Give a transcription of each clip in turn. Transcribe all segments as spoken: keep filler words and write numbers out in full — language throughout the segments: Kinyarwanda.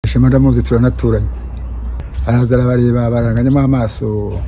Ishema ndamuzi turanaturanye. Araza arabareba baranganyamo amaso.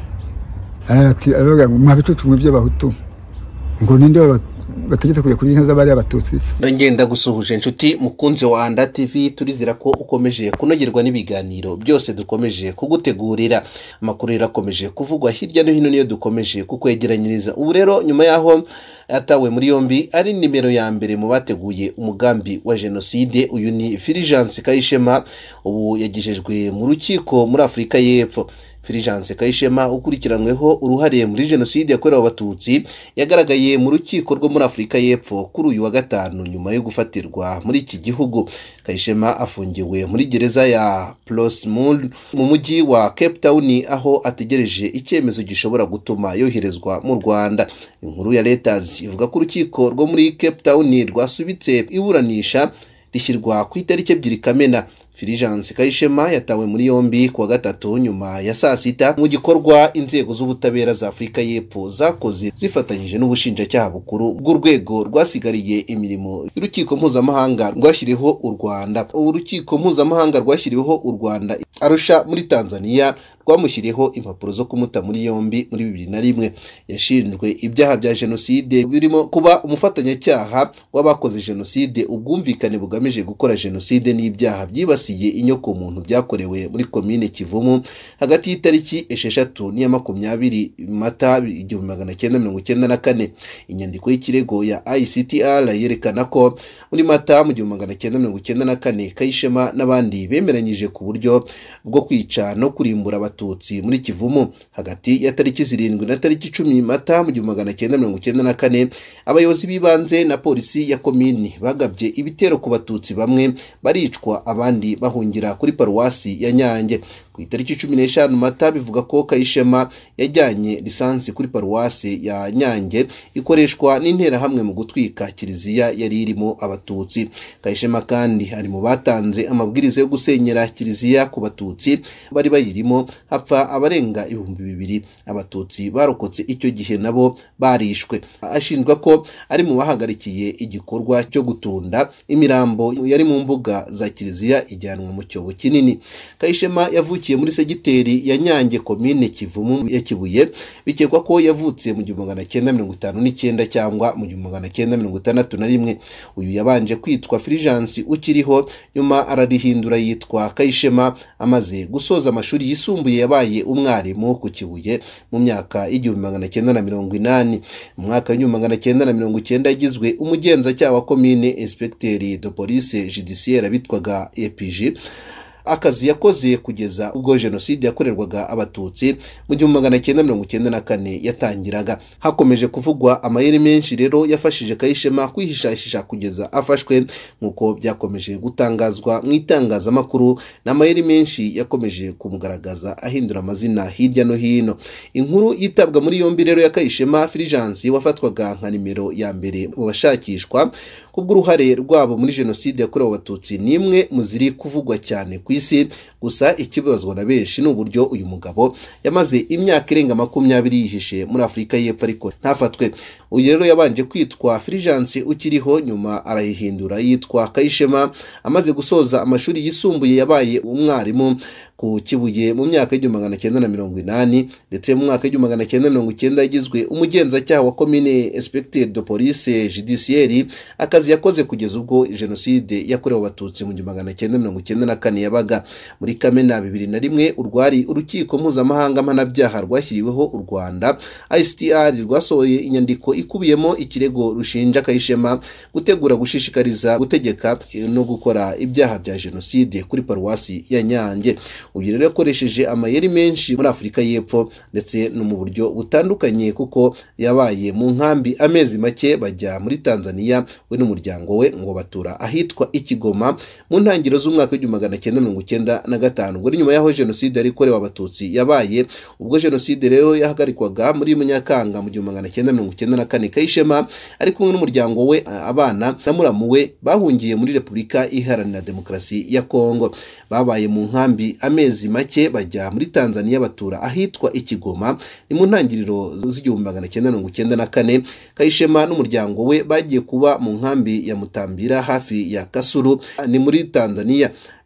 Ati avuga ngo mwabicucu mu by'abahutu. Ngo ninde bategetse kujya kuri inka z'abari abatutsi. Ndongenda gusuhuje inshuti mukunze wa Anda T V, turizira ko ukomeje kunogerwa n'ibiganiro byose dukomeje kugutegurira. Amakuru yarakomeje kuvugwa hirya no hino niyo dukomeje kukwegeranyiriza. Ubu rero nyuma yaho yatawe muri yombi ari nimero ya mbere mu bateguye umugambi wa genocide, uyu ni Fulgence Kayishema, ubu yagejejwe mu rukiko muri Afrika y'Epfo. Fulgence Kayishema ukurikiranyweho uruhare muri genocide yakorewe abatutsi yagaragaye mu rukiko rwo muri Afrika y'Epfo kuri uyu wa gatanu nyuma yo gufatirwa muri iki gihugu. Kayishema afungiwe muri gereza ya Portsmouth mu mujyi wa Cape Town, aho ategereje icyemezo gishobora gutuma yoherezwa mu Rwanda. Inkuru ya Reuters ivuga ko urukiko rwo muri Cape Town rwasubitse iburanisha rishyirwa ku itariki ebyiri Kamena. Fulgence Kayishema yatawe muri yombi kuwa gatatu nyuma ya saa sita mu gikorwa inzego z'ubutabera za Afrika y'Epfo zakoze zifatanyije n'ubushinjacyaha bukuru bw'urwego rwasigariye imirimo y'urukiko mpuzamahanga rwashyiriweho u Rwanda. Urukiko mpuzamahanga rwashyiriweho u Rwanda Arusha muri Tanzania rwamushyiriyeho impapuro zo kumuta muri yombi muri bibiri na rimwe. Yashinjwe ibyaha bya genocide birimo kuba umufatanyacyaha w'abakoze genocide, ubwumvikane bugamije gukora genocide n'ibyaha byibasiye inyoko muntu byakorewe muri komine Kivumu hagati y'itariki esheshatu n'iya makumyabiri Mata igihumbi magana cyenda mirongo cyenda na kane. Inyandiko y'ikirego ya I C T R yerekana ko muri Mata mu gihumbi magana cyenda mirongo cyenda na kane Kayishema n'abandi bemeranyije ku buryo bwo kwica no kurimbura abatutsi muri Kivumu. Hagati ya tariki zirindwi na tariki icumi Mata mu gihumbi magana cyenda mirongo cyenda na kane abayobozi bibanze na polisi ya komini bagabye ibitero ku batutsi, bamwe baricwa abandi bahungira kuri paruwasi ya Nyange. Ku itariki cumi n'eshanu Mata bivuga ko Kayishema yajyanye lisansi kuri paruwasi ya Nyange ikoreshwa n'interahamwe mu gutwika kiliziya yari irimo abatutsi. Kayishema kandi ari mu batanze amabwiriza yo gusenyera kiliziya ku batutsi bari bayirimo, hapfa abarenga ibihumbi bibiri. Abatutsi barokotse icyo gihe nabo barishwe. Ashinjwa ko ari mu bahagarikiye igikorwa cyo gutunda imirambo yari mu mbuga za kiliziya ijyanwa mu cyobo kinini. Kayishema yavukiye muri segiteri ya Nyange komine Kivumu ya Kibuye. Bikekwa ko yavutse mu gihumbi magana cyenda mirongo itanu n'icyenda cyangwa mu gihumbi magana cyenda mirongo itandatu na rimwe. Uyu yabanje kwitwa Fulgence ukiriho, nyuma ararihindura yitwa Kayishema. Amaze gusoza amashuri yisumbuye yabaye umwarimu ku Kibuye mu myaka y'igihumbi magana cyenda na mirongo inani. Mu mwaka w'igihumbi magana cyenda na mirongo icyenda yagizwe umugenzacyaha wa komine, inspecteur de police judiciaire bitwaga E P J, akazi yakoze kugeza ubwo genocide yakorerwaga abatutsi mu gihumbi magana cyenda mirongo cyenda na kane yatangiraga. Hakomeje kuvugwa amayeri menshi rero yafashije Kayishema kwihishahisha kugeza afashwe, nkuko byakomeje gutangazwa mu itangazamakuru, n'amayeri menshi yakomeje kumugaragaza ahindura amazina hirya no hino. Inkuru yitabwa muri yombi rero ya Kayishema Fulgence wafatwaga nka nimero ya mbere mu bashakishwa kubw'uruhare rwabo muri genocide yakorewe abatutsi ni imwe mu ziri kuvugwa cyane ku isi. Gusa ikibazwa na benshi n'uburyo uyu mugabo yamaze imyaka irenga makumyabiri yihishe muri Afrika y'Epfo ariko ntafatwe. Uyu rero yabanje kwitwa Fulgence ukiriho, nyuma arahihindura yitwa Kayishema. Amaze gusoza amashuri yisumbuye yabaye umwarimu ku Kibuye mu myaka y'igihumbi magana cyenda na mirongo inani, ndetse mu mwaka w'igihumbi magana cyenda mirongo icyenda yagizwe umugenzacyaha wa komine, inspecteur de police judiciaire, akazi yakoze kugeza ubwo genocide yakorewe abatutsi mu gihumbi magana cyenda mirongo icyenda na kane yabaga. Muri Kamena bibiri na rimwe urwari urukiko mpuzamahanga mpanabyaha rwashyiriweho u Rwanda I C T R rwasohoye inyandiko ikubiyemo ikirego rushinja Kayishema gutegura, gushishikariza, gutegeka no gukora ibyaha bya genocide kuri paruwasi ya Nyange. Uyu rero yakoresheje amayeri menshi muri Afrika y'Epfo ndetse no mu buryo butandukanye, kuko yabaye mu nkambi amezi make bajya muri Tanzania we n'umuryango we ngo batura ahitwa Ikigoma mu ntangiriro z'umwaka w'igihumbi magana cyenda mirongo cyenda na gatanu. Ubwo nyuma yaho genocide yari ikorewe abatutsi yabaye, ubwo genocide rero yahagarikwaga muri Munyakanga mu gihumbi magana cyenda mirongo cyenda na kane, Kayishema ari kumwe n'umuryango we, abana na muramu we bahungiye muri Repubulika Iharanira Demokarasi ya Kongo. Babaye mu nkambi amezi make bajya muri Tanzania batura ahitwa Ikigoma ni mu ntangiriro z'igihumbi magana cyenda mirongo cyenda na kane. Kayishema n'umuryango we bagiye kuba mu nkambi ya Mutambira hafi ya Kasulu ni muri Tanzania.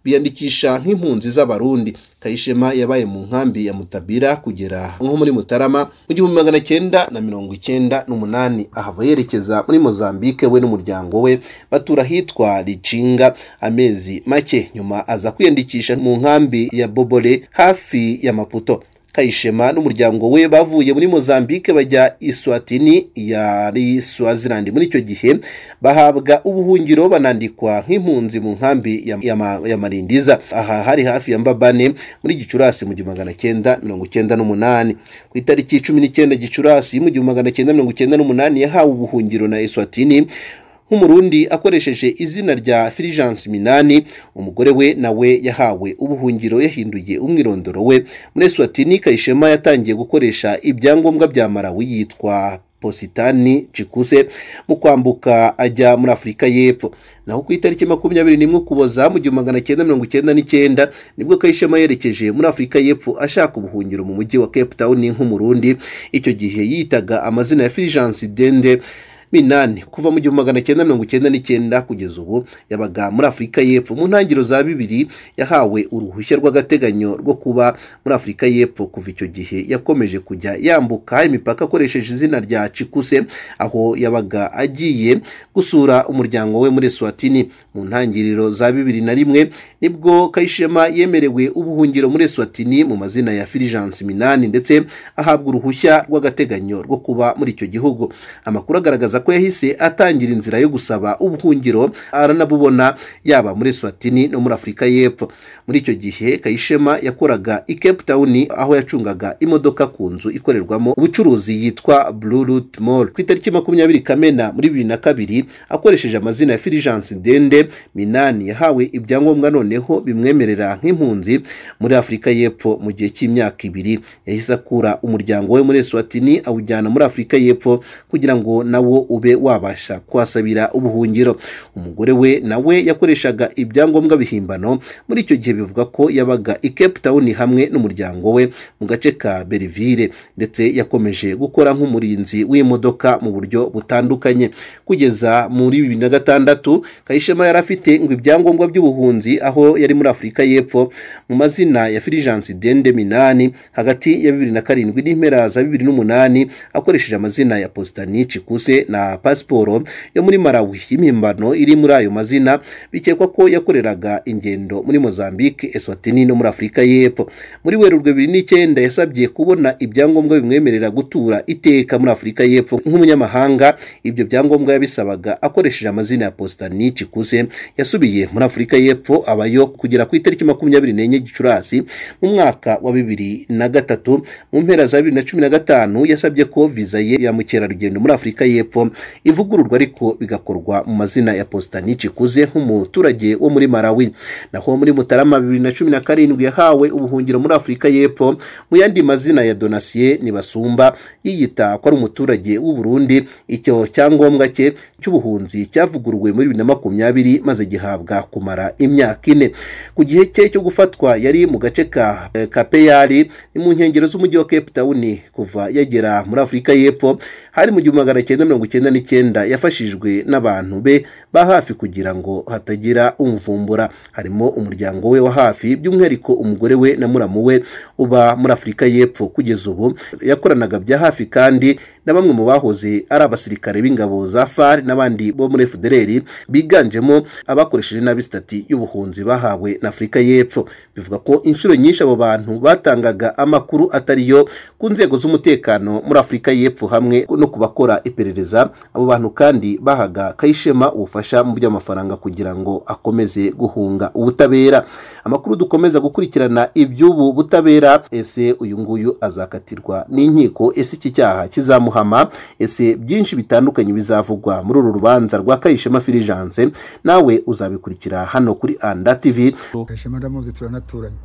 biyandikisha nk'impunzi z'abarundi. Kayishema yabaye mu nkambi ya Mutabira kugera nko muri Mutarama mu gihumbi magana cyenda na mirongo icyenda n'umunani, ahava yerekeza muri Mozambique we n'umuryango we batura hitwa Lichinga amezi make, nyuma aza kwiyandikisha mu nkambi ya Bobole hafi ya Maputo. Kayishema n'umuryango we bavuye muri Mozambique bajya Eswatini yari Swaziland. Muri icyo gihe bahabwa ubuhungiro banandikwa nk'impunzi mu nkambi ya, ya, ya Marindiza, aha hari hafi ya Mbabane muri Gicurasi mu gihumbi magana cyenda mirongo icyenda n'umunani. Ku itariki cumi n'icyenda Gicurasi mu gihumbi magana cyenda mirongo icyenda n'umunani yahawe ubuhungiro na Eswatini nk'umurundi akoresheje izina rya Fulgence Minani. Umugore we nawe yahawe ubuhungiro yahinduye umwirondoro we. Muri Eswatini Kayishema yatangiye gukoresha ibyangombwa bya Malawi yitwa Positani Chikuse mu kwambuka ajya muri Afurika y'Epfo. Naho ku itariki makumyabiri n'imwe Ukuboza mu gihumbi magana cyenda mirongo icyenda n'icyenda nibwo Kayishema yerekeje muri Afurika y'Epfo ashaka ubuhungiro mu mujyi wa Cape Town nk'umurundi. Icyo gihe yitaga amazina ya Fulgence Dende Minani. Kuva mu gihumbi magana cyenda mirongo icyenda n'icyenda kugeza ubu yabaga muri Afurika y'Epfo. Mu ntangiriro za bibiri yahawe uruhushya rw'agateganyo rwo kuba muri Afurika y'Epfo. Kuva icyo gihe yakomeje kujya yambuka imipaka akoresheje izina rya Chikuse, aho yabaga agiye gusura umuryango we muri Eswatini. Mu ntangiriro za bibiri na rimwe nibwo Kayishema yemerewe ubuhungiro muri Eswatini mu mazina ya Fulgence Minani, ndetse ahabwa uruhushya rw'agateganyo rwo kuba muri icyo gihugu. Amakuru agaragaza ko yahise atangira inzira yo gusaba ubuhungiro aranabubona yaba muri Eswatini no muri Afurika y'Epfo. Muri icyo gihe Kayishema yakoraga i Cape Town aho yacungaga imodoka ku nzu ikorerwamo ubucuruzi yitwa Blue Route Mall. Ku itariki makumyabiri Kamena muri bibiri na kabiri akoresheje amazina ya Fulgence Dende Minani yahawe ibyangombwa noneho bimwemerera nk'impunzi muri Afurika y'Epfo. Mu gihe cy'imyaka ibiri yahise akura umuryango we muri Eswatini awujyana muri Afurika y'Epfo kugira ngo nawo ube wabasha kwasabira ubuhungiro. Umugore we nawe yakoreshaga ibyangombwa bihimbano. Muri icyo gihe bivuga ko yabaga i Cape Town hamwe n'umuryango we mu gace ka Belleville, ndetse yakomeje gukora nk'umurinzi w'imodoka mu buryo butandukanye. Kugeza muri bibiri na gatandatu Kayishema yari afite ngo ibyangombwa by'ubuhunzi aho yari muri Afurika y'Epfo mu mazina ya Fulgence Dende Minani. Hagati ya bibiri na karindwi n'impera za bibiri n'umunani akoresheje amazina ya Positani Chikuse na pasiporo yo muri Malawi y'impimbano iri muri ayo mazina. Bikekwa ko yakoreraga ingendo muri Mozambique, Eswatini no muri Afurika y'Epfo. Muri Werurwe bibiri n'icyenda yasabye kubona ibyangombwa bimwemerera gutura iteka muri Afurika y'Epfo nk'umunyamahanga. Ibyo byangombwa yabisabaga akoresheje amazina ya Positani Chikuse. Yasubiye muri Afurika y'Epfo abayo kugera ku itariki makumyabiri n'enye Gicurasi mu mwaka wa bibiri na gatatu. Mu mpera za bibiri na cumi na gatanu yasabye ko viza ye ya mukerarugendo muri Afurika y'Epfo ivugururwa ariko bigakorwa mu mazina ya Positani Chikuse nk'umuturage wo muri Malawi. Naho muri Mutarama bibiri na cumi na karindwi yahawe ubuhungiro muri Afurika y'Epfo mu yandi mazina ya Donatien Nibasumba, yiyita ko ari umuturage w'u Burundi. Icyo cyangombwa cye cy'ubuhunzi cyavuguruwe muri bibiri na makumyabiri maze gihabwa kumara imyaka ine. Ku gihe cye cyo gufatwa yari mu gace ka Kapeyari ni mu nkengero z'umujyi wa Cape Town. Kuva yagera muri Afurika y'Epfo hari mu gihumbi magana cyenda mirongo icyenda n'icyenda yafashijwe n'abantu be ba hafi kugira ngo hatagira umuvumbura. Harimo umuryango we wa hafi, by'umwihariko umugore we na muramu we uba muri Afurika y'Epfo. Kugeza ubu yakoranaga bya hafi kandi na bamwe mu bahoze ari abasirikare b'ingabo za F A R n'abandi bo muri F D L R biganjemo abakoresheje nabi stati y'ubuhunzi bahawe na Afurika y'Epfo. Bivuga ko inshuro nyinshi abo bantu batangaga amakuru atariyo ku nzego z'umutekano muri Afurika y'Epfo hamwe no kubakora iperereza. Abo bantu kandi bahaga Kayishema ubufasha mu by'amafaranga kugira ngo akomeze guhunga ubutabera. Amakuru dukomeza gukurikirana iby'ubu butabera, ese uyu nguyu azakatirwa n'inkiko? Ese iki cyaha kizamuhama? Ese byinshi bitandukanye bizavugwa muri uru rubanza rwa Kayishema Fulgence? Nawe uzabikurikira hano kuri Anda T V. Kayishema ndamuzi turanaturanye,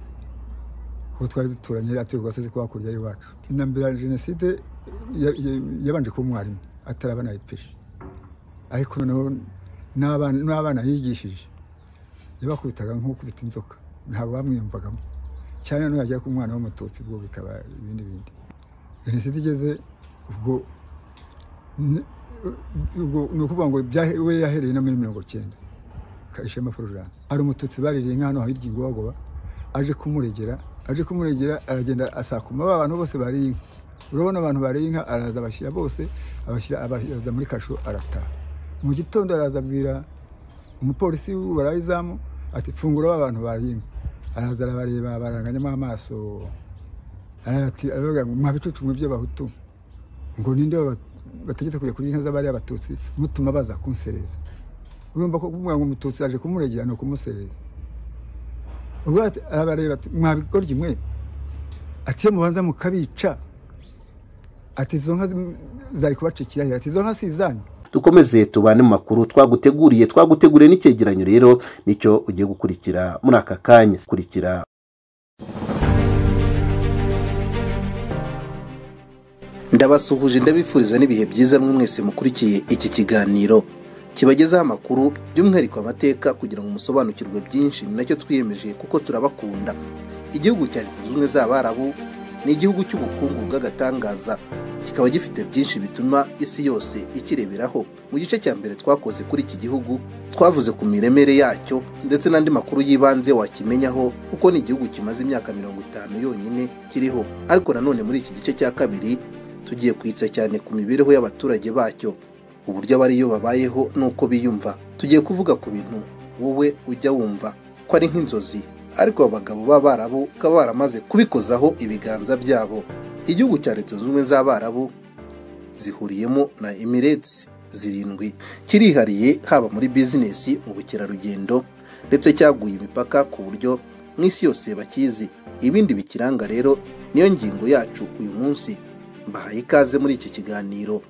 ko twari duturanye atuye gasozi kwa kurya iwacu. Inambira jenoside yabanje ku mwarimu atarabana ipishe, ariko noneho n'abana n'abana yigishije yabakubitaga nko kubita inzoka, ntabwo bamwiyumvagamo cyane. No yajya ku mwana w'umututsi bwo bikaba ibindi bindi. Jenoside igeze ubwo ubwo nukuvuga ngo we yahereye na mirongo icyenda Ishema Fulgence hari umututsi baririye inka hano hirya Ingogoba aje kumuregera aje kumuregera aragenda asakuma abantu bose bari inka urabona abantu bari inka araza abashyira bose abashyira abaza muri kasho arataha mu gitondo araza abwira umupolisi w'Ubarayizamu ati fungura abantu bari inka araza arabareba baranganyamo amaso ati aravuga ngo mwabicucu mu by'abahutu ngo ninde bategetse kujya kuri inka z'abari abatutsi mutuma baza kunsereza urumva ko kumwe ngo umututsi aje kumuregera no kumusereza ubwo arabareba ati mwabigorye mwe ati yo mubanza mukabica ati zo nka zari kubacikira ati zo nka sizanye. Dukomeze tubane mu makuru twaguteguriye twaguteguriye n'icyegeranyo rero nicyo ugiye gukurikira muri aka kanya kurikira. Ndabasuhuje ndabifuriza n'ibihe byiza mwe mwese mukurikiye iki kiganiro kibagezaho amakuru by'umwihariko amateka kugira ngo musobanukirwe byinshi nacyo twiyemeje kuko turabakunda. Igihugu cya Leta Zunze Ubumwe z'Abarabu ni igihugu cy'ubukungu bw'agatangaza kikaba gifite byinshi bituma isi yose ikireberaho. Mu gice cya mbere twakoze kuri iki gihugu twavuze ku miremere yacyo ndetse n'andi makuru yibanze wakimenyaho kuko ni igihugu kimaze imyaka mirongo itanu yonyine kiriho. Ariko nanone muri iki gice cya kabiri tugiye kwitsa cyane ku mibereho y'abaturage bacyo, uburyo abariyo babayeho nuko biyumva. Tugiye kuvuga ku bintu wowe ujya wumva ko ari nk'inzozi, ariko abagabo b'Abarabu bakaba baramaze kubikozaho ibiganza byabo. Igihugu cya Leta Zunze Ubumwe z'Abarabu zihuriyemo na Emirates zirindwi, kirihariye haba muri business, mu bukerarugendo ndetse cyaguye imipaka ku buryo mw'isi yose bakizi. Ibindi bikiranga rero niyo ngingo yacu uyu munsi. Mbahaye ikaze muri iki kiganiro.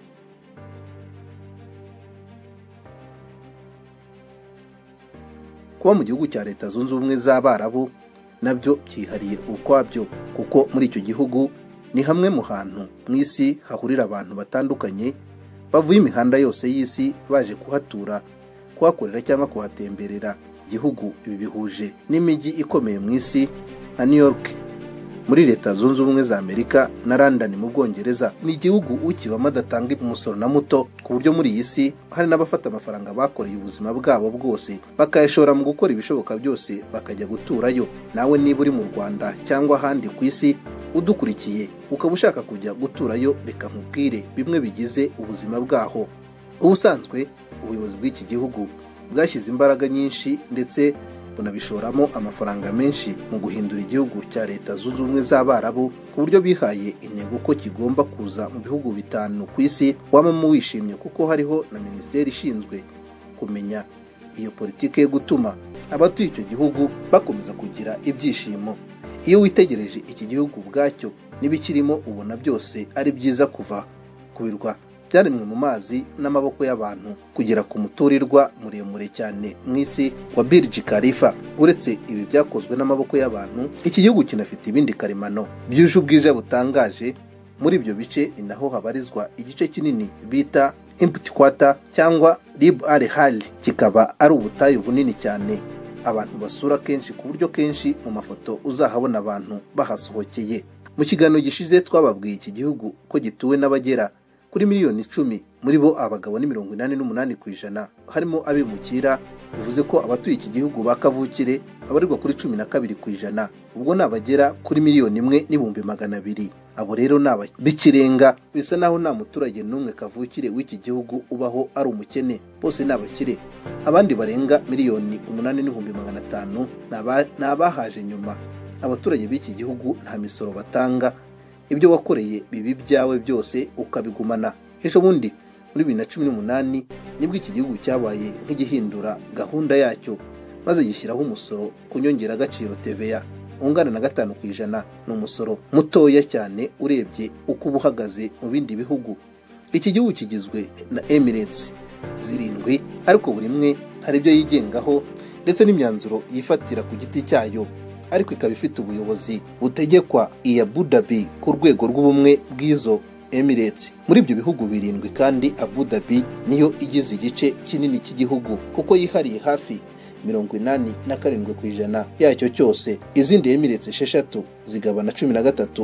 Kuba mu gihugu cya Leta Zunze Ubumwe z'Abarabu nabyo byihariye ukwabyo kuko muri icyo gihugu ni hamwe mu hantu mw'isi hahurira abantu batandukanye bavuye imihanda yose y'isi baje kuhatura, kuhakorera cyangwa kuhatemberera. Igihugu ibi bihuje n'imijyi ikomeye mw'isi nka New York muri Leta Zunze Ubumwe za Amerika na London mu Bwongereza. Ni igihugu ukibamo adatanga umusoro na muto, ku buryo muri iyi si hari n'abafata amafaranga bakoreye ubuzima bwabo bwose bakayashora mu gukora ibishoboka byose bakajya guturayo. Nawe niba uri mu Rwanda cyangwa ahandi ku isi udukurikiye ukaba ushaka kujya guturayo, reka nkubwire bimwe bigize ubuzima bwaho. Ubusanzwe ubuyobozi bw'iki gihugu bwashyize imbaraga nyinshi ndetse bunabishoramo amafaranga menshi mu guhindura igihugu cya Leta Zunze Ubumwe z'Abarabu, ku buryo bihaye intego ko kigomba kuza mu bihugu bitanu ku isi wamamo wishimye, kuko hariho na minisiteri ishinzwe kumenya iyo politike yo gutuma abatuye icyo gihugu bakomeza kugira ibyishimo. Iyo witegereje iki gihugu ubwacyo n'ibikirimo ubona byose ari byiza, kuva ku birwa byaremwe mu mazi n'amaboko y'abantu kugera ku muturirwa muremure cyane mw'isi wa Burj Khalifa. Uretse ibi byakozwe n'amaboko y'abantu, iki gihugu kinafite ibindi karemano byuje ubwiza butangaje. Muri ibyo bice ni naho habarizwa igice kinini bita Empty Quarter cyangwa Rib al-Khali, kikaba ari ubutayu bunini cyane abantu basura kenshi, ku buryo kenshi mu mafoto uzahabona abantu bahasohokeye. Mu kiganiro gishize twababwiye iki gihugu ko gituwe n'abagera kuri miliyoni icumi, muri bo abagabo ni mirongo inani n'umunani ku ijana harimo abimukira. Bivuze ko abatuye iki gihugu bakavukire abarirwa kuri cumi na kabiri ku ijana, ubwo nabagera kuri miliyoni imwe n'ibihumbi magana abiri. Abo rero naba bikirenga, bisa naho nta muturage n'umwe kavukire w'iki gihugu ubaho ari umukene, bose nabakire. Abandi barenga miliyoni umunani n'ibihumbi magana atanu nabahaje nyuma. Abaturage b'iki gihugu nta misoro batanga, ibyo wakoreye bibi byawe byose ukabigumana. Ejo bundi muri bibiri na cumi n'umunani nibwo iki gihugu cyabaye nk'igihindura gahunda yacyo, maze gishyiraho umusoro ku nyongeragaciro T V A ungana na gatanu ku ijana. Ni umusoro mutoya cyane urebye uko uba uhagaze mu bindi bihugu. Iki gihugu kigizwe na Emirates zirindwi, ariko buri imwe hari ibyo yigengaho ndetse n'imyanzuro yifatira ku giti cyayo, ariko ikaba ifite ubuyobozi butegekwa i Abu Dhabi ku rwego rw'ubumwe bw'izo Emirates. Muri ibyo bihugu birindwi kandi Abu Dhabi niyo igize igice kinini cy'igihugu kuko yihariye hafi mirongo inani na karindwi ku ijana yacyo cyose. Izindi Emirates esheshatu zigabana cumi na gatatu ku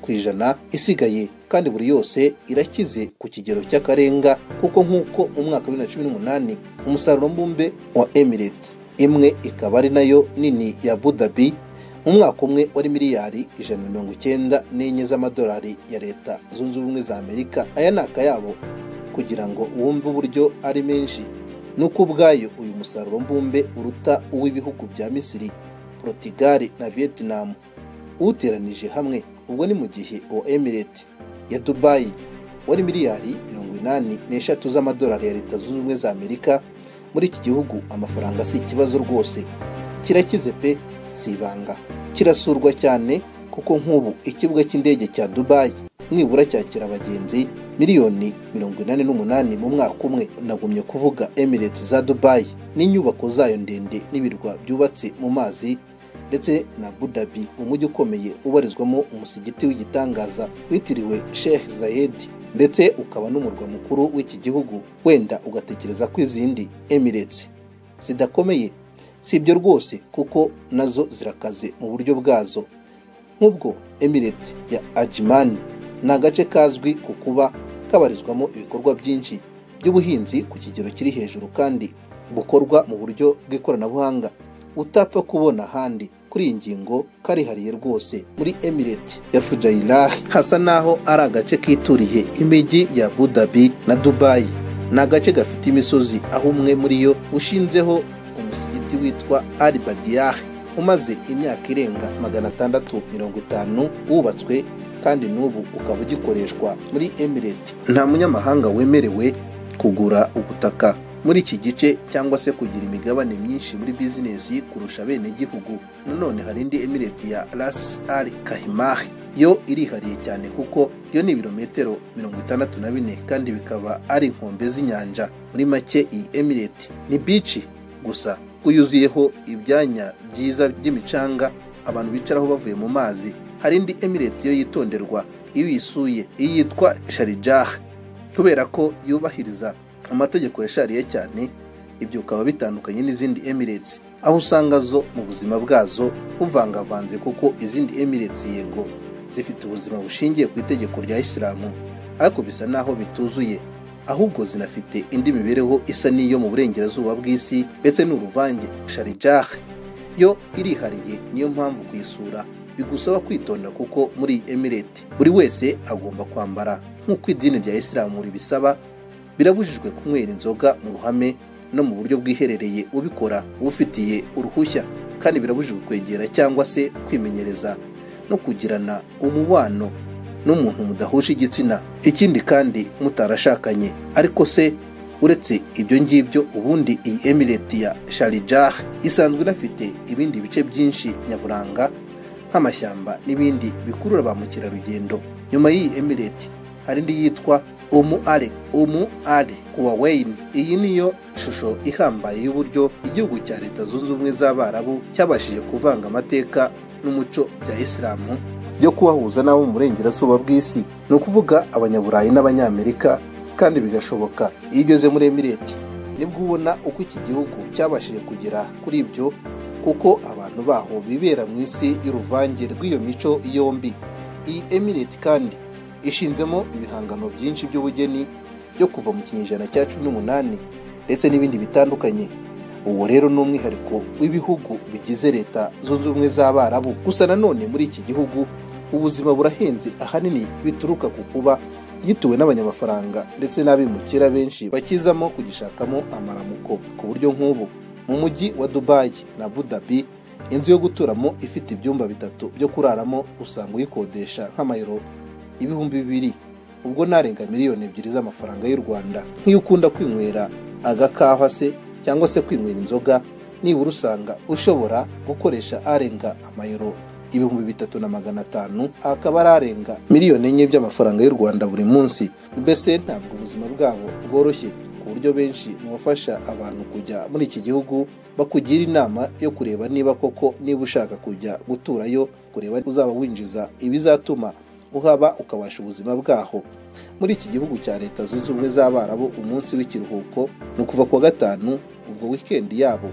ku ijana isigaye, kandi buri yose irakize ku kigero cy'akarenga, kuko nk'uko mu mwaka wa bibiri na cumi n'umunani umusaruro mbumbe wa Emirates imwe ikaba ari nayo nini ya Abu Dhabi mu mwaka umwe wari miliyari ijana na mirongo icyenda n'enye z'amadolari ya Leta Zunze Ubumwe za Amerika. Aya ni akayabo kugira ngo wumve uburyo ari menshi, nuko ubwayo uyu musaruro mbumbe uruta uw'ibihugu bya Misiri, Portugal na Vietnam uteranije hamwe. Ubwo ni mu gihe o Emirates ya Dubai wari miliyari mirongo inani n'eshatu z'amadolari ya Leta Zunze Ubumwe za Amerika. Muri iki gihugu amafaranga si ikibazo rwose, kirakize pe, si ibanga, kirasurwa cyane, kuko nk'ubu ikibuga cy'indege cya Dubai nibura cyakira abagenzi miliyoni mirongo inani n'umunani mu mwaka umwe. Nagumye kuvuga Emirates za Dubai n'inyubako zayo ndende n'ibirwa byubatse mu mazi, ndetse na Abu Dhabi, umujyi ukomeye ubarizwamo umusigiti w'igitangaza witiriwe Sheikh Zayed, ndetse ukaba n'umurwa mukuru w'iki gihugu. Wenda ugatekereza ko izindi Emirates zidakomeye, si ibyo rwose, kuko nazo zirakaze mu buryo bwazo. Nk'ubwo Emirates ya Ajman ni agace kazwi ku kuba kabarizwamo ibikorwa byinshi by'ubuhinzi ku kigero kiri hejuru, kandi bukorwa mu buryo bw'ikoranabuhanga utapfa kubona ahandi. Kuri iyi ngingo karihariye rwose. Muri Emirates ya Fujairah hasa naho ari agace kituriye imijyi ya Abu Dhabi na Dubai. Ni agace gafite imisozi, aho umwe muri yo ushinzeho umusigiti witwa Al Badiyah umaze imyaka irenga magana atandatu mirongo itanu wubatswe, kandi n'ubu ukaba ugikoreshwa muri Emirates. Nta munyamahanga wemerewe kugura ubutaka muri iki gice cyangwa se kugira imigabane myinshi muri bizinesi kurusha bene gihugu. Nanone hari indi Emirates ya Ras Al Khaimah, yo irihariye cyane kuko yo ni ibirometero mirongo itandatu na bine, kandi bikaba ari inkombe z'inyanja. Muri make iyi Emirates ni beach gusa, uyuzuyeho ibyanya byiza by'imicanga abantu bicaraho bavuye mu mazi. Hari indi Emirates yo yitonderwa iyo yisuye, iyi yitwa Sharjah, kubera ko yubahiriza amategeko ya Sharia cyane. Ibyo ukaba bitandukanye n'izindi Emirates, aho usanga zo mu buzima bwazo buvangavanze, kuko izindi Emirates yego zifite ubuzima bushingiye ku itegeko rya Islamu, ariko bisa naho bituzuye, ahubwo zinafite indi mibereho isa n'iyo mu burengerazuba bw'isi, ndetse n'uruvange. Sharjah yo irihariye, niyo mpamvu kuyisura bigusaba kwitonda, kuko muri Emirates buri wese agomba kwambara nk'uko idini rya Islamu ribisaba. Birabujijwe kunywera inzoga mu ruhame no mu buryo bwiherereye ubikora ufitiye uruhushya, kandi birabujijwe kwegera cyangwa se kwimenyereza no kugirana umubano n'umuntu mudahuje igitsina, ikindi kandi mutarashakanye. Ariko se uretse ibyo ngibyo, ubundi iyi Emirates ya Sharjah isanzwe inafite ibindi bice byinshi nyaburanga nk'amashyamba n'ibindi bikurura ba mukerarugendo. Nyuma y'iyi Emirates hari indi yitwa Umu Al Umu Al Quwain. Iyi niyo ishusho ihambaye y'uburyo igihugu cya Leta Zunze Ubumwe z'Abarabu cyabashije kuvanga amateka n'umuco bya Islamu byo kubahuza n'abo mu burengerazuba bw'isi, ni ukuvuga Abanyaburayi n'Abanyamerika, kandi bigashoboka iyo ugeze muri Emirates nibwo ubona uko iki gihugu cyabashije kugera kuri ibyo, kuko abantu baho bibera mu isi y'uruvange rw'iyo mico yombi. Iyi Emirates kandi ishinzemo ibihangano byinshi by'ubugeni byo kuva mu kinyejana cya cumi n'umunani, ndetse n'ibindi bitandukanye. Uwo rero ni umwihariko w'ibihugu bigize Leta Zunze Ubumwe z'Abarabu. Gusa nanone muri iki gihugu ubuzima burahenze, ahanini bituruka ku kuba gituwe n'abanyamafaranga ndetse n'abimukira benshi bakizamo kugishakamo amaramuko. Ku buryo nk'ubu mu mujyi wa Dubai na Abu Dhabi, inzu yo guturamo ifite ibyumba bitatu byo kuraramo usanga uyikodesha nk'amayero ibihumbi bibiri, ubwo narenga miliyoni ebyiri z'amafaranga y'u Rwanda. Nk'iyo ukunda kwinywera agakawa se cyangwa se kwinywera inzoga, nibura usanga ushobora gukoresha arenga amayero ibihumbi bitatu na magana atanu, akaba ari arenga miliyoni enye by'amafaranga y'u Rwanda buri munsi. Mbese ntabwo ubuzima bwabo bworoshye, ku buryo benshi mu bafasha abantu kujya muri iki gihugu bakugira inama yo kureba niba koko niba ushaka kujya guturayo, kureba uzaba winjiza ibizatuma uhaba ukabasha ubuzima bwaho. Muri iki gihugu cya Leta Zunze Ubumwe z'Abarabu umunsi w'ikiruhuko ni ukuva kuwa gatanu, ubwo weekend yabo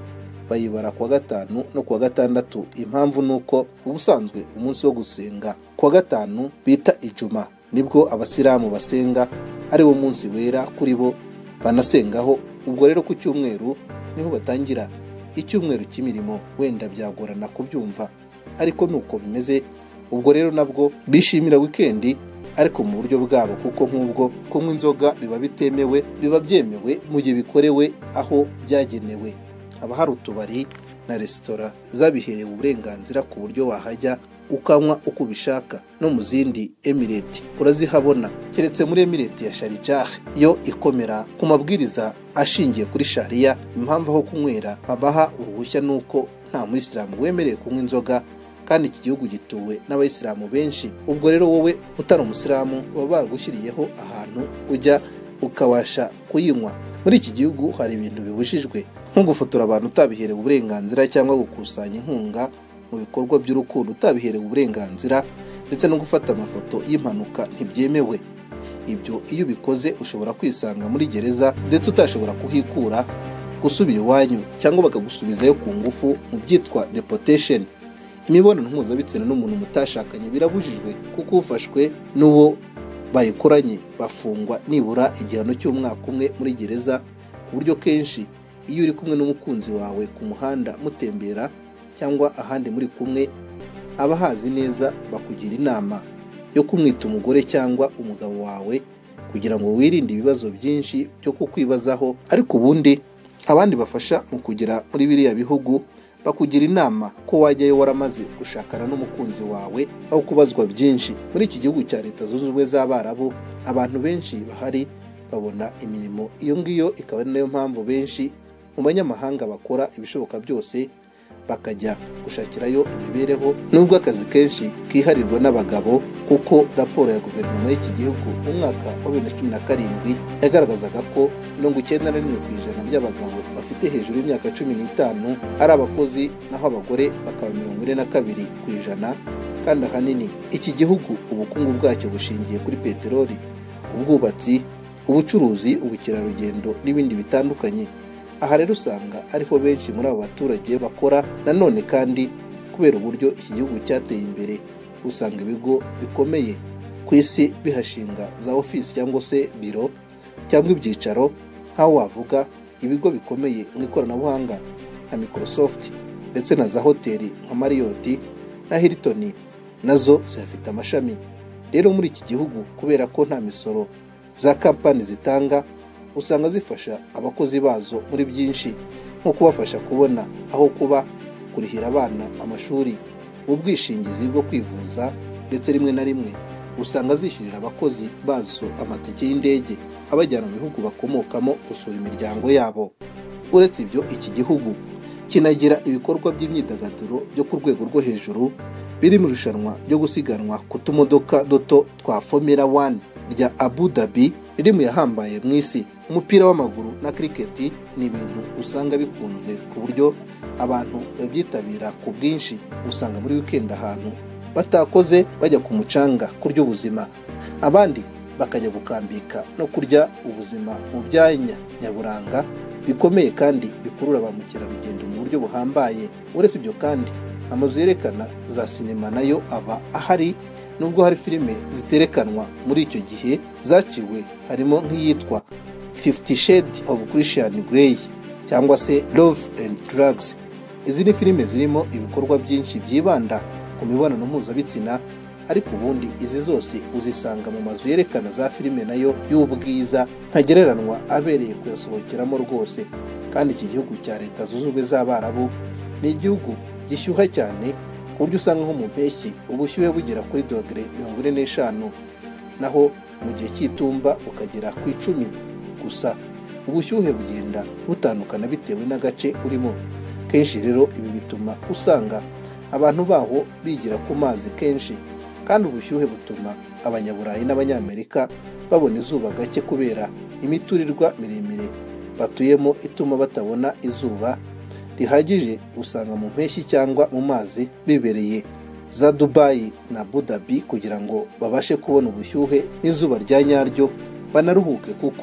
bayibara kuwa gatanu no kuwa gatandatu. Impamvu nuko ubusanzwe umunsi wo gusenga kuwa gatanu bita ijuma nibwo abasilamu basenga, ari wo munsi wera kuri bo banasengaho. Ubwo rero ku cyumweru niho batangira icyumweru cy'imirimo. Wenda byagorana kubyumva ariko nuko bimeze. Ubwo rero nabwo bishimira weekend ariko mu buryo bwabo, kuko nk'ubwo kunywa inzoga biba bitemewe, biba byemewe mu gihe bikorewe aho byagenewe. Haba hari utubari na resitora zabiherewe uburenganzira ku buryo wahajya ukanywa uko ubishaka. No mu zindi Emirate urazihabona, keretse muri Emirate ya Sharjah yo ikomera ku mabwiriza ashingiye kuri Sharia. Impamvu aho kunywera babaha uruhushya nuko nta muyisilamu wemerewe kunywa inzoga, kandi iki gihugu gituwe n'abayisilamu benshi. Ubwo rero wowe utari umusilamu baba baragushyiriyeho ahantu ujya ukabasha kuyinywa. Muri iki gihugu hari ibintu bibujijwe nko gufotora abantu utabiherewe uburenganzira, cyangwa gukusanya inkunga mu bikorwa by'urukundo utabiherewe uburenganzira, ndetse no gufata amafoto y'impanuka ntibyemewe. Ibyo iyo ubikoze ushobora kwisanga muri gereza, ndetse utashobora kuhikura gusubira iwanyu, cyangwa bakagusubizayo ku ngufu mu byitwa deportation. Imibonano mpuzabitsina n'umuntu mutashakanye birabujijwe, kuko ufashwe n'uwo bayikoranye bafungwa nibura igihano cy'umwaka umwe muri gereza. Ku buryo kenshi iyo uri kumwe n'umukunzi wawe ku muhanda mutembera cyangwa ahandi muri kumwe, abahazi neza bakugira inama yo kumwita umugore cyangwa umugabo wawe, kugira ngo wirinde ibibazo byinshi byo kukwibazaho. Ariko ubundi abandi bafasha mu kugera muri biriya bihugu bakugira inama ko wajyayo waramaze gushakana n'umukunzi wawe aho kubazwa byinshi. Muri iki gihugu cya Leta Zunze Ubumwe z'Abarabu abantu benshi bahari babona imirimo iyo ngiyo, ikaba ari nayo mpamvu benshi mu banyamahanga bakora ibishoboka byose bakajya gushakirayo imibereho, nubwo akazi kenshi kiharirwa n'abagabo. Kuko raporo ya guverinoma y'iki gihugu mu mwaka wa bibiri na cumi na karindwi yagaragazaga ko mirongo icyenda na rimwe ku ijana by'abagabo bafite hejuru y'imyaka cumi n'itanu ari abakozi, naho abagore bakaba mirongo ine na kabiri ku ijana. Kandi ahanini iki gihugu ubukungu bwacyo bushingiye kuri peteroli, ubwubatsi, ubucuruzi, ubukerarugendo n'ibindi bitandukanye. Aha rero usanga ariho benshi muri abo baturage bakora. Nanone kandi kubera uburyo iki gihugu cyateye imbere, usanga ibigo bikomeye ku isi bihashinga za ofisi cyangwa se biro cyangwa ibyicaro, nk'aho wavuga ibigo bikomeye mu ikoranabuhanga nka Microsoft, ndetse na za hoteli nka Marriott na Hilton nazo zifite amashami. Rero muri iki gihugu kubera ko nta misoro za kampani zitanga, usanga zifasha abakozi bazo muri byinshi, nko kubafasha kubona aho kuba, kurihira abana amashuri, ubwishingizi bwo kwivuza, ndetse rimwe na rimwe usanga zishyurira abakozi bazo amatike y'indege abajyana mu bihugu bakomokamo gusura imiryango yabo. Uretse ibyo, iki gihugu kinagira ibikorwa by'imyidagaduro byo ku rwego rwo hejuru, biri mu irushanwa ryo gusiganwa ku tumodoka duto twa Formula One rya Abu Dhabi, riri mu yahambaye mu isi. Umupira w'amaguru na cricket ni ibintu usanga bikunzwe ku buryo abantu babyitabira ku bwinshi. Usanga muri weekend ahantu batakoze bajya ku mucanga kurya ubuzima, abandi bakajya gukambika no kurya ubuzima mu byanya nyaburanga bikomeye kandi bikurura ba mukerarugendo mu buryo buhambaye. Uretse ibyo kandi amazu yerekana za sinema nayo aba ahari, nubwo hari filime ziterekanwa muri icyo gihe zaciwe, harimo nk'iyitwa Fifty Shades of Christian Grey cyangwa se Love and Drugs. Izi ni filime zirimo ibikorwa byinshi byibanda ku mibonano mpuzabitsina, ariko ubundi izi zose uzisanga mu mazu yerekana za filime nayo y'ubwiza ntagereranwa, abereye kuyasohokeramo rwose. Kandi iki gihugu cya Leta Zunze Ubumwe z'Abarabu ni igihugu gishyuha cyane, ku buryo usanga nko mu mpeshyi ubushyuhe bugera kuri dogere mirongo ine n'eshanu, naho mu gihe cy'itumba bukagera ku icumi. Gusa ubushyuhe bugenda butandukana bitewe n'agace urimo. Kenshi rero ibi bituma usanga abantu baho bigira ku mazi kenshi, kandi ubushyuhe butuma abanyaburayi n'abanyamerika babona izuba gake kubera imiturirwa miremire batuyemo ituma batabona izuba rihagije. Usanga mu mpeshyi cyangwa mu mazi bibereye za Dubai na Abu Dhabi kugira ngo babashe kubona ubushyuhe n'izuba rya nyaryo, banaruhuke kuko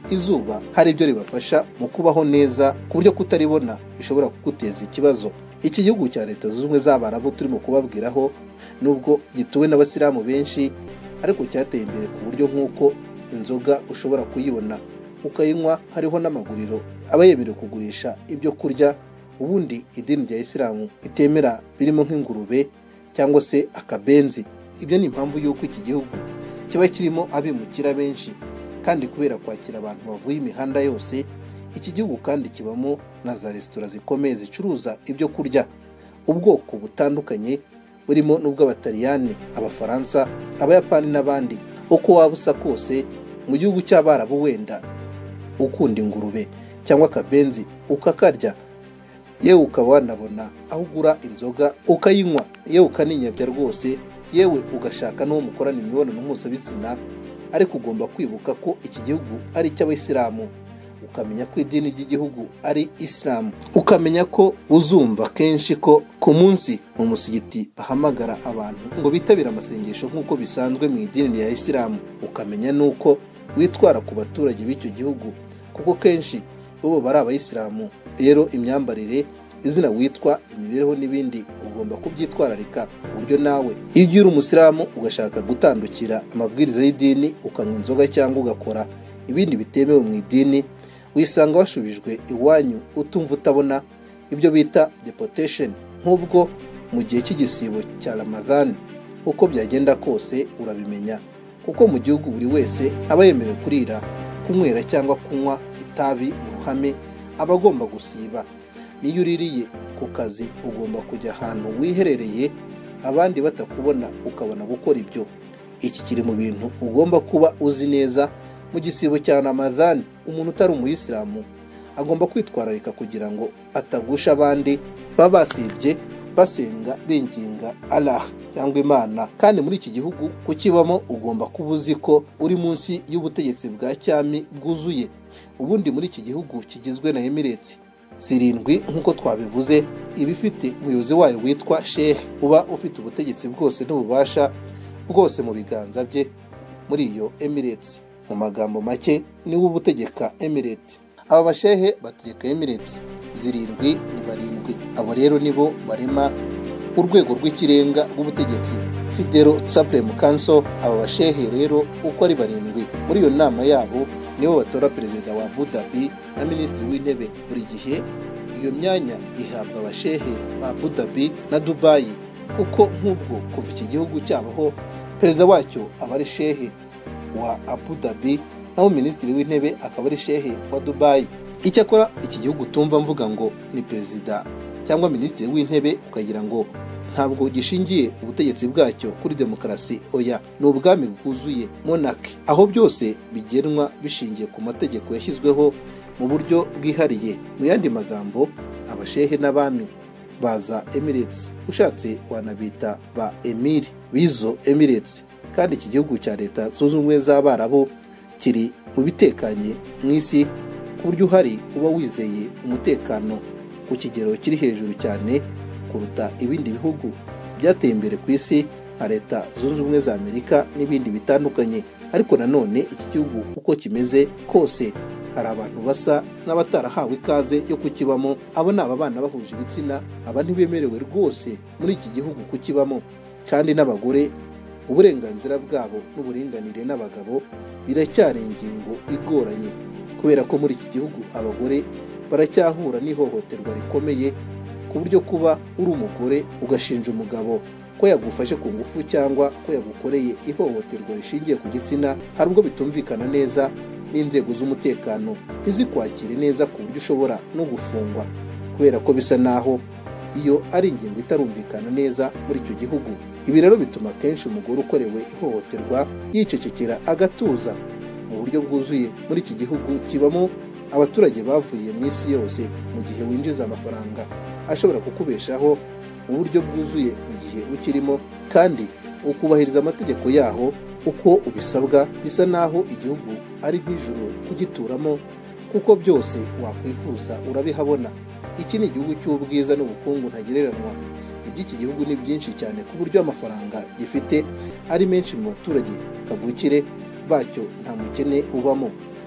izuba hari ibyo ribafasha mu kubaho neza ku buryo kutaribona bishobora kuguteza ikibazo. Iki gihugu cya Leta Zunze Ubumwe z'Abarabu turimo kubabwiraho nubwo gituwe n'abasilamu benshi, ariko cyateye imbere ku buryo nk'uko inzoga ushobora kuyibona ukayinywa, hariho n'amaguriro aba yemerewe kugurisha ibyo kurya ubundi idini rya Isilamu itemera, birimo nk'ingurube cyangwa se akabenzi. Ibyo ni impamvu y'uko iki gihugu kiba kirimo abimukira benshi, kandi kubera kwakira abantu bavuye imihanda yose, iki gihugu kandi kibamo na za resitora zikomeye zicuruza ibyo kurya ubwoko butandukanye, burimo n'ubw'Abataliyani, Abafaransa, Abayapani n'abandi. Uko waba usa kose mu gihugu cy'Abarabu, wenda ukunda ingurube cyangwa akabenzi ukakarya, yewe ukaba wanabona aho ugura inzoga ukayinywa, yewe ukaninyabya rwose, yewe ugashaka n'uwo mukorana imibonano mpuzabitsina, ariko ugomba kwibuka ko iki gihugu ari icy'Abayisilamu, ukamenya ko idini ry'igihugu ari Isilamu, ukamenya ko uzumva kenshi ko ku munsi mu musigiti bahamagara abantu ngo bitabire amasengesho nk'uko bisanzwe mu idini rya Isilamu, ukamenya n'uko witwara ku baturage b'icyo gihugu kuko kenshi bo bari Abayisilamu. Rero imyambarire, izina witwa, imibereho n'ibindi ugomba kubyitwararika ku buryo nawe iyo uri umusilamu ugashaka gutandukira amabwiriza y'idini, ukanywa inzoga cyangwa ugakora ibindi bitemewe mu idini, wisanga washubijwe iwanyu utumva utabona, ibyo bita deportation. Nk'ubwo mu gihe cy'igisibo cya Ramadhan, uko byagenda kose urabimenya, kuko mu gihugu buri wese aba yemerewe kurira, kunywera cyangwa kunywa itabi mu ruhame, aba agomba gusiba. Niyo uririye ku kazi ugomba kujya ahantu wiherereye abandi batakubona, ukabona gukora ibyo. Iki kiri mu bintu ugomba kuba uzi neza. Mu gisibo cya Ramadhan, umuntu utari umuyisilamu agomba kwitwararika kugira ngo atagusha abandi baba basibye basenga binginga Allah cyangwa Imana. Kandi muri iki gihugu kukibamo ugomba kuba uzi ko uri munsi y'ubutegetsi bwa cyami bwuzuye. Ubundi muri iki gihugu kigizwe na Emirates zirindwi nk'uko twabivuze, ibifite umuyobozi wayo witwa Sheikh, uba ufite ubutegetsi bwose n'ububasha bwose mu biganza bye. Muri iyo Emirates, mu magambo make, niwe ubutegeka Emirates. Aba bashehe bategeka Emirates zirindwi ni barindwi. Abo rero nibo barema urwego rw'ikirenga rw'ubutegetsi, Federal Supreme Council. Aba bashehe rero uko ari barindwi, muri iyo nama yabo nibo batora perezida wa Abu Dhabi na minisitiri w'intebe. Buri gihe iyo myanya ihabwa abashehe ba Abu Dhabi na Dubai, kuko nk'ubwo kuva iki gihugu cyabaho perezida wacyo aba ari shehe wa Abu Dhabi, naho minisitiri w'intebe akaba ari shehe wa Dubai. Icyakora iki gihugu tumva mvuga ngo ni perezida cyangwa minisitiri w'intebe ukagira ngo ntabwo gishingiye ubutegetsi bwacyo kuri demokarasi. Oya, ni ubwami bwuzuye, monarchy, aho byose bigenwa bishingiye ku mategeko yashyizweho mu buryo bwihariye. Mu yandi magambo, abashehe n'abami baza Emirates, ushatse wanabita ba emir bizo Emirates. Kandi iki gihugu cya Leta Zunze Ubumwe z'Abarabu kiri mu bitekanye mu isi, ku buryo uhari uba wizeye umutekano ku kigero kiri hejuru cyane kuruta ibindi bihugu byateye imbere ku isi nka Leta Zunze Ubumwe za Amerika n'ibindi bitandukanye. Ariko nanone iki gihugu uko kimeze kose, hari abantu basa n'abatarahawe ikaze yo kukibamo. Abo ni aba bana bahuje ibitsina, aba ntibemerewe rwose muri iki gihugu kukibamo. Kandi n'abagore, uburenganzira bwabo n'uburinganire n'abagabo biracyari ingingo igoranye, kubera ko muri iki gihugu abagore baracyahura n'ihohoterwa rikomeye, ku buryo kuba uri umugore ugashinja umugabo ko yagufashe ku ngufu cyangwa ko yagukoreye ihohoterwa rishingiye ku gitsina, hari ubwo bitumvikana neza n'inzego z'umutekano ntizikwakire neza, ku buryo ushobora no gufungwa, kubera ko bisa naho iyo ari ingingo itarumvikana neza muri icyo gihugu. Ibi rero bituma kenshi umugore ukorewe ihohoterwa yicecekera agatuza. Mu buryo bwuzuye muri iki gihugu kibamo abaturage bavuye mu isi yose, mu gihe winjiza amafaranga ashobora kukubeshaho mu buryo bwuzuye mu gihe ukirimo, kandi ukubahiriza amategeko yaho uko ubisabwa. Bisa naho igihugu ari nk'ijuru kugituramo, kuko byose wakwifuza urabihabona. Iki ni igihugu cy'ubwiza n'ubukungu ntagereranywa. Iby'iki gihugu ni byinshi cyane ku buryo amafaranga gifite ari menshi mu baturage kavukire bacyo nta mukene ubamo.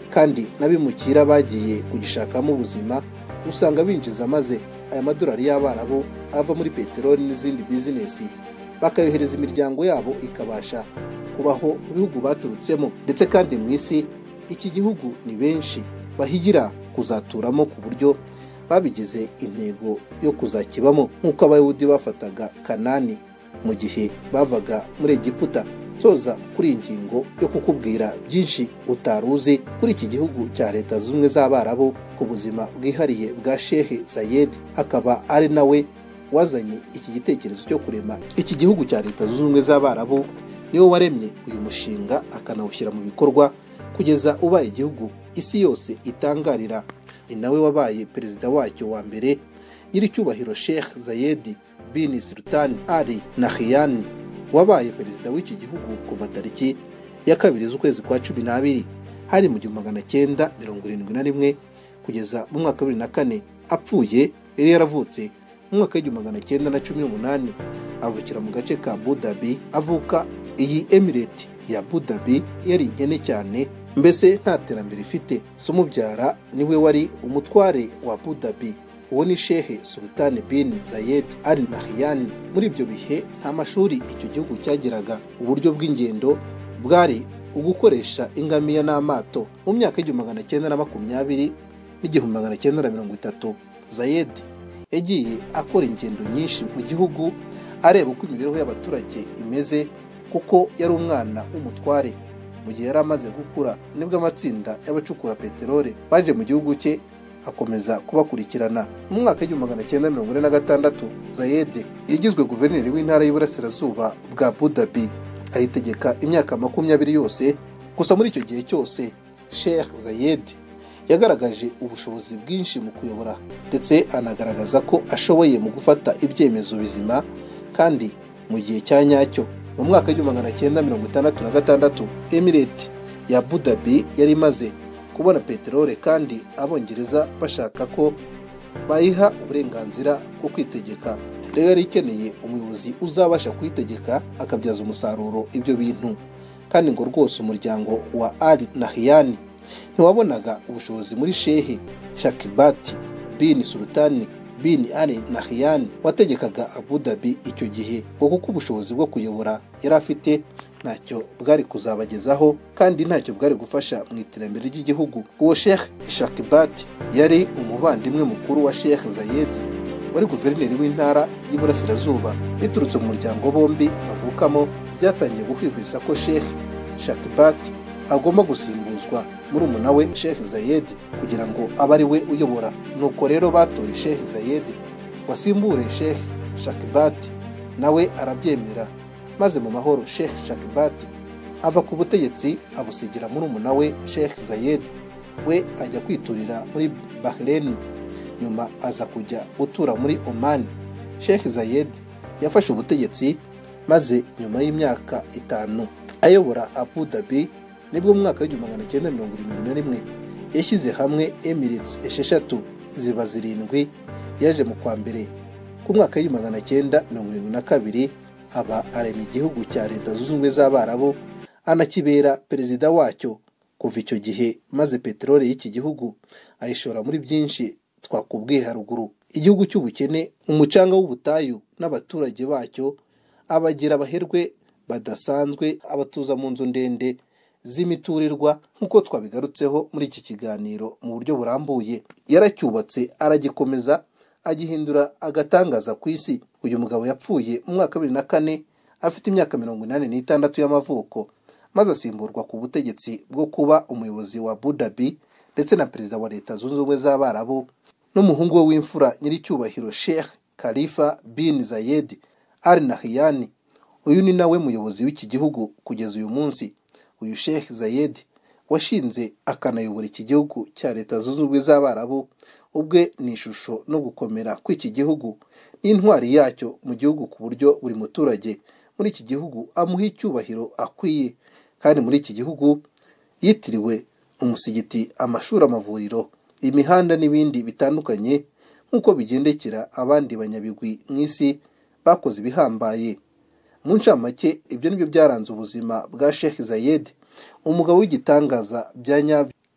kandi n'abimukira bagiye kugishakamo ubuzima usanga binjiza, maze aya madolari y'Abarabu ava muri peteroli n'izindi bizinesi bakayohereza imiryango yabo ikabasha kubaho mu bihugu baturutsemo. Ndetse kandi mu isi iki gihugu ni benshi bahigira kuzaturamo ku buryo babigize intego yo kuzakibamo, nk'uko abayahudi bafataga Kanani mu gihe bavaga muri Egiputa. Soza kuri iyi ngingo yo kukubwira byinshi utaruzi kuri iki gihugu cya Leta Zunze Ubumwe z'Abarabu, ku buzima bwihariye bwa Sheikh Zayed, akaba ari nawe wazanye iki gitekerezo cyo kurema iki gihugu cya Leta Zunze Ubumwe z'Abarabu. Niwe waremye uyu mushinga akanawushyira mu bikorwa kugeza ubaye igihugu isi yose itangarira. Ni nawe wabaye perezida wacyo wa mbere, nyiricyubahiro Sheikh Zayed bin Sultan Al Nahyan, wabaye perezida w'iki gihugu kuva tariki ya kabiri z'ukwezi kwa cumi n'abiri hari mu gihumbi magana cyenda mirongo irindwi na rimwe kugeza mu mwaka wa bibiri na kane. Apfuye yari yaravutse mu mwaka w'igihumbi magana cyenda na cumi n'umunani, avukira mu gace ka Abu Dhabi. Avuka iyi emirate ya Abu Dhabi yari inkene cyane, mbese nta terambere ifite. So umubyara niwe wari umutware wa Abu Dhabi, uwo ni Sheikh Sultan bin Zayed Al Nahyan. Muri ibyo bihe nta mashuri icyo gihugu cyagiraga. Uburyo bw'ingendo bwari ugukoresha ingamiya n'amato. Mu myaka y'igihumbi magana cyenda na makumyabiri n'igihumbi magana cyenda na mirongo itatu, Zayed yagiye akora ingendo nyinshi mu gihugu areba uko imibereho y'abaturage imeze, kuko yari umwana w'umutware. Mu gihe yari amaze gukura nibwo amatsinda y'abacukura peteroli baje mu gihugu cye akomeza kubakurikirana. Mu mwaka w'igihumbi magana cyenda mirongo ine na gatandatu, Zayed yagizwe guverineri w'intara y'Iburasirazuba bwa Abu Dhabi, ayitegeka imyaka makumyabiri yose. Gusa muri icyo gihe cyose Sheikh Zayed yagaragaje ubushobozi bwinshi mu kuyobora, ndetse anagaragaza ko ashoboye mu gufata ibyemezo bizima kandi mu gihe cya nyacyo. Mu mwaka w'igihumbi magana cyenda mirongo itandatu na gatandatu, emirate ya Abu Dhabi yari imaze kubona peteroli, kandi Abongereza bashaka ko bayiha uburenganzira bwo kwitegeka. Rero yari ikeneye umuyobozi uzabasha kuyitegeka akabyaza umusaruro ibyo bintu, kandi ngo rwose umuryango wa Al Nahyan ntiwabonaga ubushobozi muri Sheikh Shakibati bin Sultan bin Al Nahyan wategekaga Abu Dhabi icyo gihe, kuko ubushobozi bwo kuyobora yari afite ntacyo bwari kuzabagezaho, kandi ntacyo bwari gufasha mu iterambere ry'igihugu. Uwo Sheikh Shakibati yari umuvandimwe mukuru wa Sheikh Zayed, wari guverineri w'intara y'Iburasirazuba. Biturutse mu muryango bombi bavukamo, byatangiye guhwihwisa ko Sheikh Shakibati agomba gusimbuzwa muri umuna we Sheikh Zayed kugira ngo abe ari we uyobora. Nuko rero batoye Sheikh Zayed wasimbure Sheikh Shakibati, nawe arabyemera. Maze mu mahoro Sheikh Shakibati ava ku butegetsi abusigira muri umuna we Sheikh Zayed, we ajya kwiturira muri Bahrain, nyuma aza kujya gutura muri Oman. Sheikh Zayed yafashe ubutegetsi, maze nyuma y'imyaka itanu ayobora Abu Dhabi, nibwo mu mwaka w'igihumbi magana cyenda mirongo irindwi na rimwe yashyize hamwe emirates esheshatu ziba zirindwi. Yaje mu kwa mbere ku mwaka w'igihumbi magana cyenda mirongo irindwi na kabiri aba arema igihugu cya Leta Zunze Ubumwe z'Abarabu, anakibera perezida wacyo kuva icyo gihe. Maze peteroli y'iki gihugu ayishora muri byinshi twakubwiye haruguru. Igihugu cy'ubukene, umucanga w'ubutayu n'abaturage bacyo abagira abaherwe badasanzwe, abatuza mu nzu ndende z'imiturirwa, nk'uko twabigarutseho muri iki kiganiro mu buryo burambuye. Yaracyubatse aragikomeza, agihindura agatangaza ku isi. Uyu mugabo yapfuye mu mwaka wa bibiri na kane afite imyaka mirongo inani n'itandatu y'amavuko, maze asimburwa ku butegetsi bwo kuba umuyobozi wa Abu Dhabi ndetse na perezida wa Leta Zunze Ubumwe z'Abarabu n'umuhungu we w'imfura nyiricyubahiro Sheikh Khalifa bin Zayed Al Nahyan. Uyu ni nawe muyobozi w'iki gihugu kugeza uyu munsi. Uyu Sheikh Zayed washinze akanayobora iki gihugu cya Leta Zunze Ubumwe z'Abarabu, ubwe ni ishusho no gukomera kw'iki gihugu n'intwari yacyo mu gihugu, ku buryo buri muturage muri iki gihugu amuha icyubahiro akwiye. Kandi muri iki gihugu yitiriwe umusigiti, amashuri, amavuriro, imihanda n'ibindi bitandukanye, nk'uko bigendekera abandi banyabigwi mu isi bakoze ibihambaye. Mu ncamake, ibyo nibyo byaranze ubuzima bwa Sheikh Zayed, umugabo w'igitangaza bya nyabyo.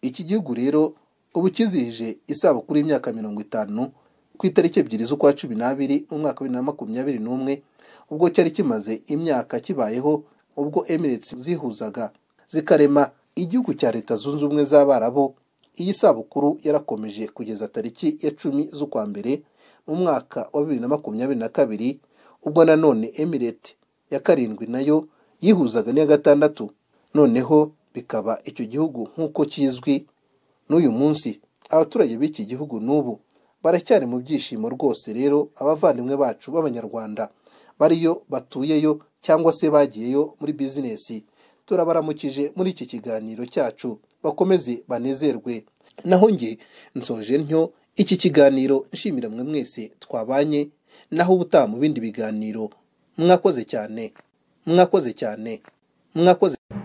iki gihugu rero ubu kizihije isabukuru y'imyaka mirongo itanu ku itariki ebyiri z'ukwa cumi n'abiri mu mwaka wa bibiri na makumyabiri n'umwe, ubwo cyari kimaze imyaka kibayeho, ubwo Emirates zihuzaga zikarema igihugu cya Leta Zunze Ubumwe z'Abarabu. Iyi sabukuru yarakomeje kugeza tariki ya cumi z'ukwa mbere mu mwaka wa bibiri na makumyabiri na kabiri, ubwo nanone Emirates ya karindwi nayo yihuzaga n'iya gatandatu. Noneho bikaba icyo gihugu nk'uko kizwi n'uyu munsi. Abaturage b'iki gihugu n'ubu baracyari mu byishimo rwose. Rero abavandimwe bacu b'Abanyarwanda bariyo batuyeyo cyangwa se bagiyeyo muri bizinesi, turabaramukije muri iki kiganiro cyacu, bakomeze banezerwe. Naho nge nsoje ntyo iki kiganiro nshimira mwe mwese twabanye, naho ubutaha mu bindi biganiro. Mwakoze cyane, mwakoze cyane, mwakoze.